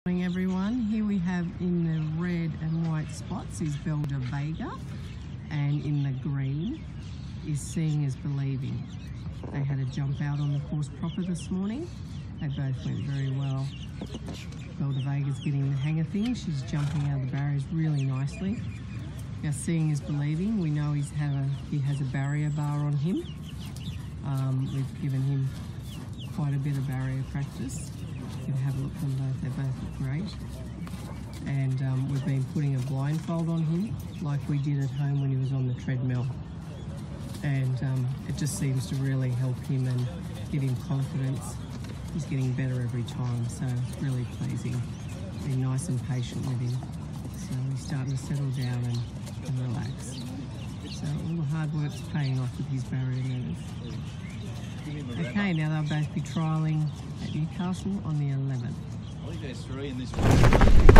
Morning everyone. Here we have in the red and white spots is Belda Vega, and in the green is Seeingisbelieving. They had a jump out on the course proper this morning. They both went very well. Belda Vega's getting the hang of things. She's jumping out of the barriers really nicely. Now Seeingisbelieving, we know he has a barrier bar on him. We've given him quite a bit of barrier practice. You can have a look at them both, they both look great. And we've been putting a blindfold on him like we did at home when he was on the treadmill. And it just seems to really help him and give him confidence. He's getting better every time, so it's really pleasing. Being nice and patient with him. So he's starting to settle down and relax. So all the hard work's paying off with his barrier nerve. Okay, now they'll both be trialling at Newcastle on the 11th. I think there's 3 in this one.